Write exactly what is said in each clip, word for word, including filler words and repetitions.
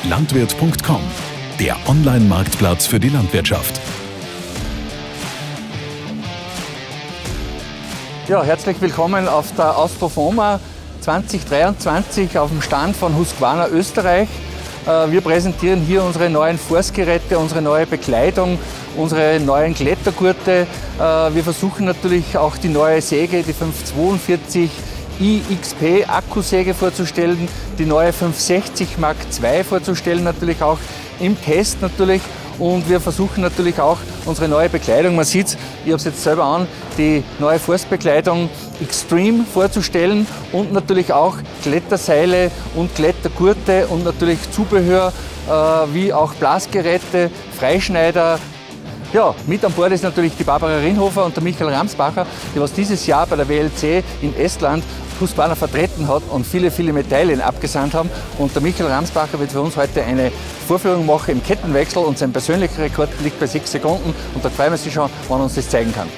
landwirt punkt com, der Online-Marktplatz für die Landwirtschaft. Ja, herzlich willkommen auf der Austrofoma zwanzig dreiundzwanzig auf dem Stand von Husqvarna Österreich. Wir präsentieren hier unsere neuen Forstgeräte, unsere neue Bekleidung, unsere neuen Klettergurte. Wir versuchen natürlich auch die neue Säge, die fünf zweiundvierzig i X P Akkusäge vorzustellen, die neue fünf sechzig Mark zwei vorzustellen, natürlich auch im Test natürlich. Und wir versuchen natürlich auch unsere neue Bekleidung, man sieht es, ich habe es jetzt selber an, die neue Forstbekleidung Extreme vorzustellen und natürlich auch Kletterseile und Klettergurte und natürlich Zubehör äh, wie auch Blasgeräte, Freischneider. Ja, mit an Bord ist natürlich die Barbara Rinhofer und der Michael Ramsbacher, die was dieses Jahr bei der W L C in Estland Husqvarna vertreten hat und viele, viele Medaillen abgesandt haben. Und der Michael Ramsbacher wird für uns heute eine Vorführung machen im Kettenwechsel und sein persönlicher Rekord liegt bei sechs Sekunden und da freuen wir uns schon, wenn er uns das zeigen kann.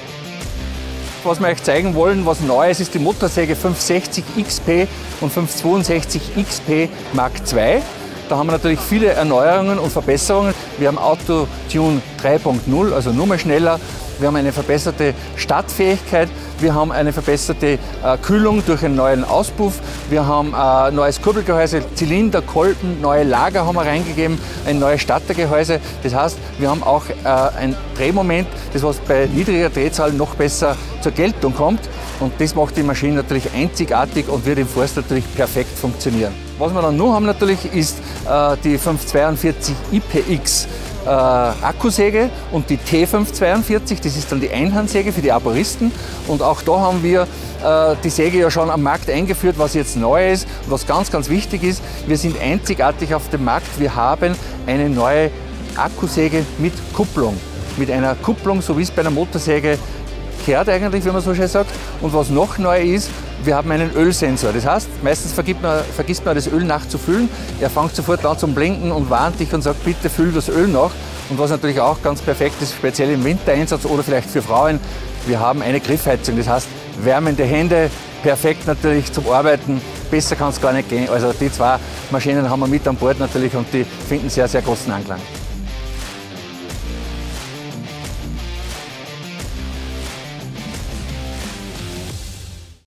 Was wir euch zeigen wollen, was Neues ist, die Motorsäge fünf sechzig X P und fünf zweiundsechzig X P Mark zwei. Da haben wir natürlich viele Erneuerungen und Verbesserungen. Wir haben Auto-Tune drei punkt null, also nur mehr schneller. Wir haben eine verbesserte Startfähigkeit. Wir haben eine verbesserte äh, Kühlung durch einen neuen Auspuff. Wir haben ein äh, neues Kurbelgehäuse, Zylinder, Kolben, neue Lager haben wir reingegeben, ein neues Startergehäuse. Das heißt, wir haben auch äh, ein Drehmoment, das was bei niedriger Drehzahl noch besser zur Geltung kommt. Und das macht die Maschine natürlich einzigartig und wird im Forst natürlich perfekt funktionieren. Was wir dann noch haben natürlich ist äh, die fünf zweiundvierzig I P X äh, Akkusäge und die T fünf zweiundvierzig, das ist dann die Einhandsäge für die Arboristen. Und auch da haben wir äh, die Säge ja schon am Markt eingeführt, was jetzt neu ist und was ganz, ganz wichtig ist. Wir sind einzigartig auf dem Markt. Wir haben eine neue Akkusäge mit Kupplung. Mit einer Kupplung, so wie es bei einer Motorsäge kehrt eigentlich, wie man so schön sagt. Und was noch neu ist, wir haben einen Ölsensor. Das heißt, meistens man, vergisst man das Öl nachzufüllen. Er fängt sofort an zum Blinken und warnt dich und sagt, bitte füll das Öl nach. Und was natürlich auch ganz perfekt ist, speziell im Wintereinsatz oder vielleicht für Frauen, wir haben eine Griffheizung. Das heißt, wärmende Hände, perfekt natürlich zum Arbeiten. Besser kann es gar nicht gehen. Also die zwei Maschinen haben wir mit an Bord natürlich und die finden sehr, sehr großen Anklang.